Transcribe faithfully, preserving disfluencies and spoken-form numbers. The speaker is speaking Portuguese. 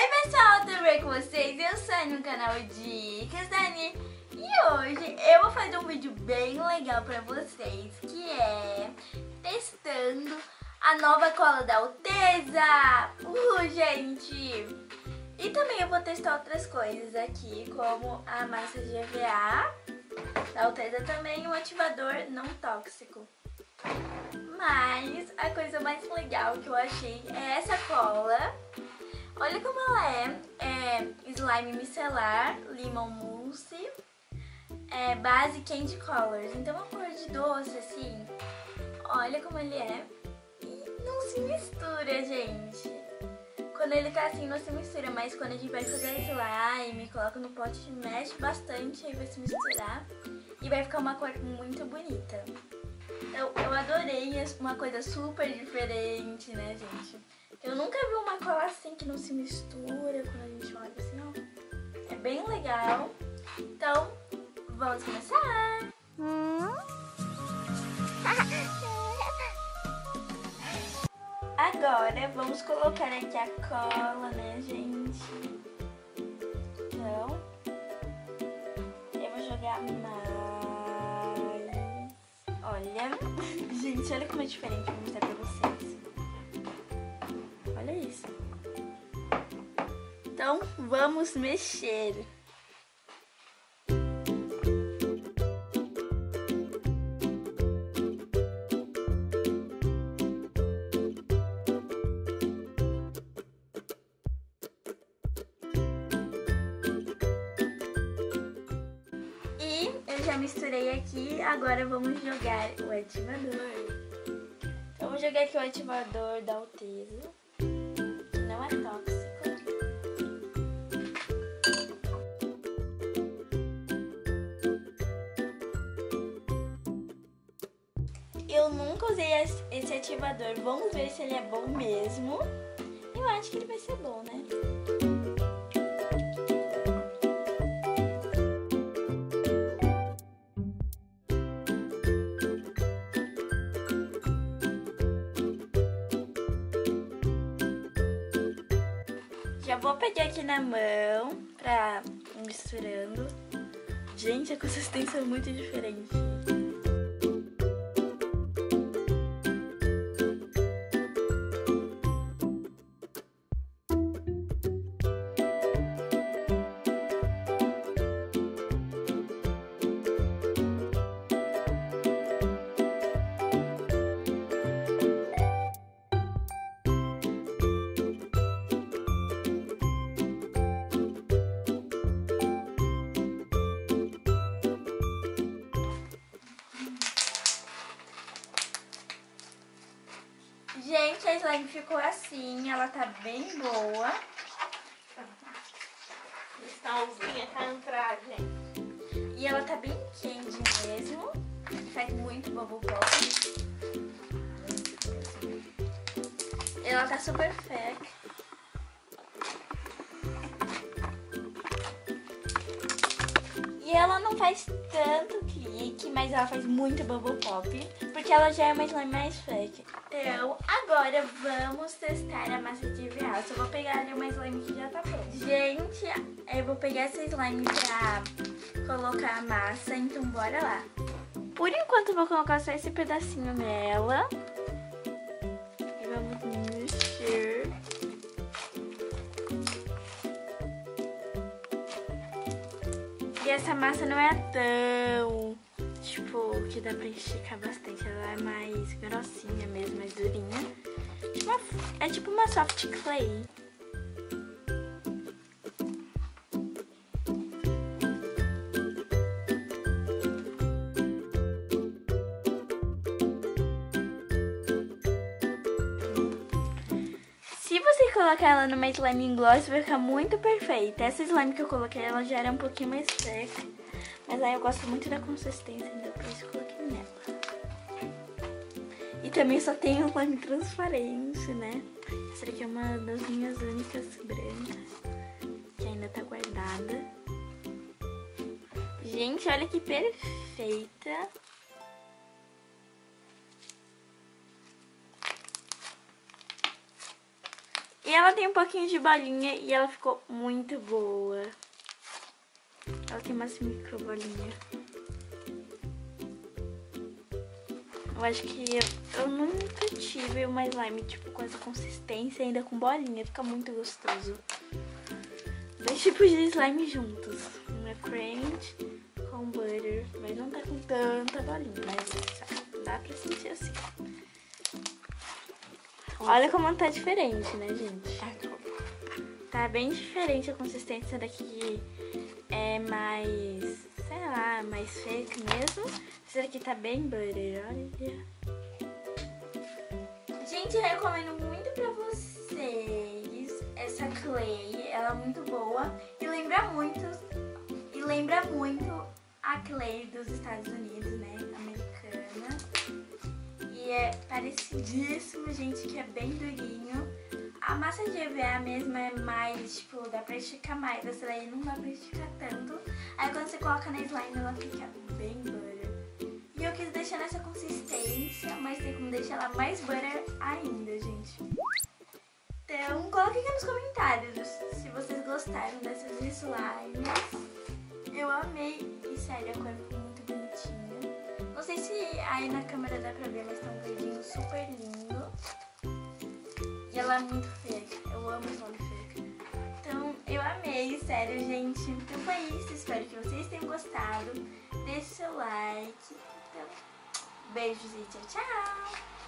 Oi pessoal, tudo bem com vocês? Eu sou no canal Dicas da Ani e hoje eu vou fazer um vídeo bem legal pra vocês, que é testando a nova cola da Alteza. Uh, gente! E também eu vou testar outras coisas aqui, como a massa de E V A da Alteza, também um ativador não tóxico. Mas a coisa mais legal que eu achei é essa cola. Olha como ela é, é slime micelar, limão mousse, é base candy colors, então uma cor de doce assim, olha como ele é e não se mistura, gente. Quando ele tá assim não se mistura, mas quando a gente vai fazer slime, coloca no pote, mexe bastante, aí vai se misturar e vai ficar uma cor muito bonita. Eu, eu adorei, uma coisa super diferente, né, gente? Eu nunca vi uma cola assim que não se mistura quando a gente olha assim, ó. É bem legal. Então, vamos começar! Hum? Agora, vamos colocar aqui a cola, né, gente? Então, eu vou jogar mais. Olha, gente, olha como é diferente, vou mostrar pra vocês. Olha isso. Então, vamos mexer. E eu já misturei aqui, agora vamos jogar o ativador. Então, vou jogar aqui o ativador da Alteza. Não é tóxico. Eu nunca usei esse ativador. Vamos ver se ele é bom mesmo. Eu acho que ele vai ser bom, né? Já vou pegar aqui na mão pra ir misturando. Gente, a consistência é muito diferente. Gente, a slime ficou assim, ela tá bem boa. Cristalzinha pra entrar, gente. E ela tá bem candy mesmo. Faz muito bubble pop. Ela tá super fake. E ela não faz tanto clique, mas ela faz muito bubble pop, porque ela já é uma slime mais fake. Então, agora vamos testar a massa de E V A. Eu só vou pegar ali uma slime que já tá pronta. Gente, eu vou pegar essa slime pra colocar a massa, então bora lá. Por enquanto eu vou colocar só esse pedacinho nela. E vamos mexer. E essa massa não é tão, tipo, que dá pra esticar bastante. Ela é mais grossinha mesmo, mais durinha. Tipo uma, é tipo uma soft clay. Se você colocar ela numa slime gloss, vai ficar muito perfeita. Essa slime que eu coloquei, ela já era um pouquinho mais seca. Mas aí eu gosto muito da consistência, então por isso eu coloquei nela. E também só tem slime transparente, né? Essa aqui é uma das minhas únicas brancas, que ainda tá guardada. Gente, olha que perfeita. E ela tem um pouquinho de bolinha e ela ficou muito boa. Ela tem umas micro bolinhas. Eu acho que eu, eu nunca tive uma slime tipo com essa consistência, ainda com bolinha. Fica muito gostoso. Dois tipos de slime juntos. Uma crunch com butter. Mas não tá com tanta bolinha. Mas dá pra sentir assim. Olha como tá diferente, né, gente? Tá bem diferente a consistência daqui. É mais, sei lá, mais fake mesmo. Esse daqui tá bem butter, olha. Gente, eu recomendo muito pra vocês essa clay. Ela é muito boa e lembra muito, e lembra muito a clay dos Estados Unidos, né, americana. E é parecidíssimo, gente, que é bem durinho. A massa de E V A mesmo é mais, tipo, dá pra esticar mais. Essa daí não dá pra esticar tanto. Aí quando você coloca na slime, ela fica bem butter. E eu quis deixar nessa consistência, mas tem como deixar ela mais butter ainda, gente. Então, coloque aqui nos comentários se vocês gostaram dessas slimes. Eu amei. E sério, a cor ficou muito bonitinha. Não sei se aí na câmera dá pra ver, elas estão um verdinho super lindo. E ela é muito fake. Eu amo slime fake. Então, eu amei, sério, gente. Então foi isso. Espero que vocês tenham gostado. Deixe seu like. Então, beijos e tchau, tchau!